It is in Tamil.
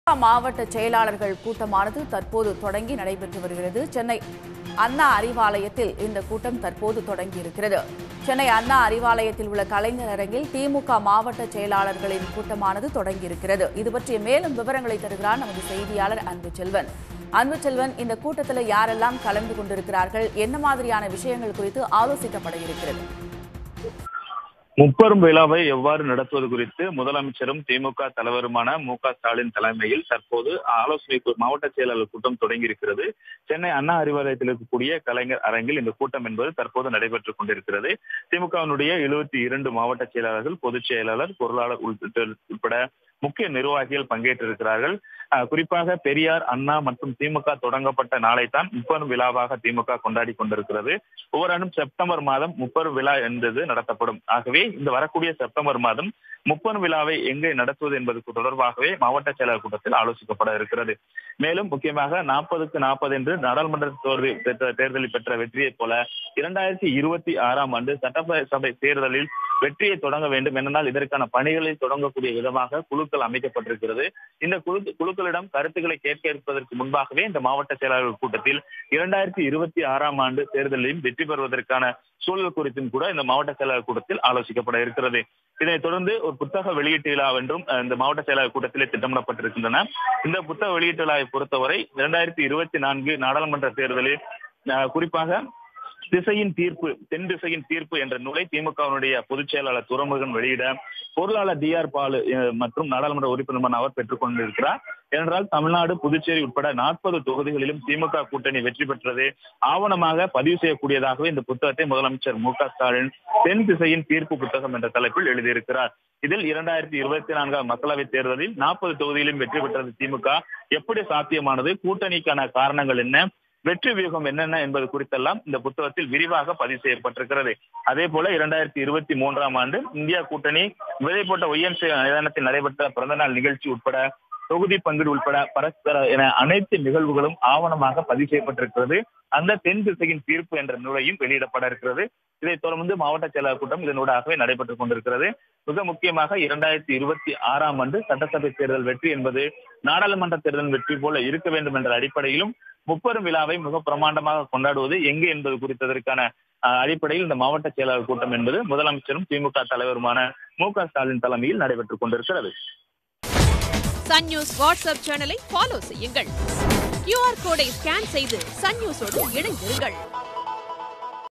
மாவட்ட செயலாளர்கள் கூட்டமானது தற்போது தொடங்கி நடைபெற்று வருகிறது. சென்னை அண்ணா அறிவாலயத்தில் இந்த கூட்டம் தற்போது தொடங்கியிருக்கிறது. சென்னை அண்ணா அறிவாலயத்தில் உள்ள கலைஞர் அரங்கில் திமுக மாவட்ட செயலாளர்களின் கூட்டமானது தொடங்கியிருக்கிறது. இது பற்றிய மேலும் விவரங்களை தருகிறார் நமது செய்தியாளர் அன்புச்செல்வன். அன்புச்செல்வன், இந்த கூட்டத்தில் யாரெல்லாம் கலந்து கொண்டிருக்கிறார்கள், என்ன மாதிரியான விஷயங்கள் குறித்து ஆலோசிக்கப்பட இருக்கிறது? முப்பெரும் விழாவை எவ்வாறு நடத்துவது குறித்து முதலமைச்சரும் திமுக தலைவருமான மு.க.ஸ்டாலின் தலைமையில் தற்போது ஆலோசனை மாவட்ட செயலாளர் கூட்டம் தொடங்கியிருக்கிறது. சென்னை அண்ணா அறிவாலயத்தில் இருக்கக்கூடிய கலைஞர் அரங்கில் இந்த கூட்டம் என்பது தற்போது நடைபெற்றுக் கொண்டிருக்கிறது. திமுகவினுடைய 72 மாவட்ட செயலாளர்கள், பொதுச் செயலாளர், பொருளாளர் உட்பட முக்கிய நிர்வாகிகள் பங்கேற்றிருக்கிறார்கள். குறிப்பாக பெரியார், அண்ணா மற்றும் திமுக தொடங்கப்பட்ட நாளைத்தான் முப்பெரும் விழாவாக திமுக கொண்டாடி கொண்டிருக்கிறது. ஒவ்வொரு ஆண்டும் செப்டம்பர் மாதம் முப்பெரும் விழா என்பது நடத்தப்படும். ஆகவே இந்த வரக்கூடிய செப்டம்பர் மாதம் முப்பெரும் விழாவை எங்கே நடத்துவது என்பதற்கு தொடர்பாகவே மாவட்ட செயலாளர் கூட்டத்தில் ஆலோசிக்கப்பட இருக்கிறது. மேலும் முக்கியமாக 40க்கு 40 என்று நாடாளுமன்ற தேர்தலில் பெற்ற வெற்றியை போல 2026ஆம் ஆண்டு சட்டசபை தேர்தலில் வெற்றியை தொடங்க வேண்டும் என்றால் இதற்கான பணிகளை தொடங்கக்கூடிய விதமாக குழுக்கள் அமைக்கப்பட்டிருக்கிறது. இந்த குழுக்களிடம் கருத்துக்களை கேட்க இருப்பதற்கு முன்பாகவே இந்த மாவட்ட செயலாளர்கள் கூட்டத்தில் 2026ஆம் ஆண்டு தேர்தலில் வெற்றி பெறுவதற்கான சூழல் குறித்தும் கூட இந்த மாவட்ட செயலாளர் கூட்டத்தில் ஆலோசிக்கப்பட இருக்கிறது. இதனைத் தொடர்ந்து ஒரு புத்தக வெளியீட்டு விழா என்றும் இந்த மாவட்ட செயலாளர் கூட்டத்திலே திட்டமிடப்பட்டிருக்கின்றன. இந்த புத்தக வெளியீட்டு விழாவை பொறுத்தவரை 2024 நாடாளுமன்ற தேர்தலில் குறிப்பாக தென் திசையின் தீர்ப்பு என்ற நூலை திமுகவினுடைய பொதுச் செயலாளர் துரைமுருகன் வெளியிட பொருளாளர் DR பாலு மற்றும் நாடாளுமன்ற உறுப்பினர் அவர் பெற்றுக் கொண்டிருக்கிறார். ஏனென்றால் தமிழ்நாடு, புதுச்சேரி உட்பட 40 தொகுதிகளிலும் திமுக கூட்டணி வெற்றி பெற்றது ஆவணமாக பதிவு செய்யக்கூடியதாகவே இந்த புத்தகத்தை முதலமைச்சர் மு.க.ஸ்டாலின் தென் திசையின் தீர்ப்பு புத்தகம் என்ற தலைப்பில் எழுதியிருக்கிறார். இதில் 2024 மக்களவைத் தேர்தலில் 40 தொகுதியிலும் வெற்றி பெற்றது திமுக எப்படி சாத்தியமானது, கூட்டணிக்கான காரணங்கள் என்ன, வெற்றி வியூகம் என்னென்ன என்பது குறித்தெல்லாம் இந்த புத்தகத்தில் விரிவாக பதிவு செய்யப்பட்டிருக்கிறது. அதே போல 2023ஆம் ஆண்டு இந்தியா கூட்டணி விதை போட்ட ஒய்என்சி மைதானத்தில் நடைபெற்ற பிறந்தநாள் நிகழ்ச்சி உட்பட தொகுதி பங்கீடு உட்பட பரஸ்பர என அனைத்து நிகழ்வுகளும் ஆவணமாக பதிவு செய்யப்பட்டிருக்கிறது. அந்த தென் திசையின் தீர்ப்பு என்ற நூலையும் வெளியிடப்பட இருக்கிறது. இதைத் தொடர்ந்து மாவட்ட செயலாளர் கூட்டம் இதனூடாகவே நடைபெற்றுக் கொண்டிருக்கிறது. மிக முக்கியமாக 2026ஆம் ஆண்டு சட்டசபை தேர்தல் வெற்றி என்பது நாடாளுமன்ற தேர்தல் வெற்றி போல இருக்க வேண்டும் என்ற அடிப்படையிலும் முப்பெரும் விழாவை மிக பிரமாண்டமாக கொண்டாடுவது எங்கு என்பது குறித்ததற்கான அடிப்படையில் இந்த மாவட்ட செயலாளர் கூட்டம் என்பது முதலமைச்சரும் திமுக தலைவருமான மு.க.ஸ்டாலின் தலைமையில் நடைபெற்றுக் கொண்டிருக்கிறது. சன் நியூஸ் வாட்ஸ்அப் சேனலை ஃபாலோ செய்யுங்கள். QR கோடை ஸ்கேன் செய்து சன் நியூஸோடு இணைந்திருங்கள்.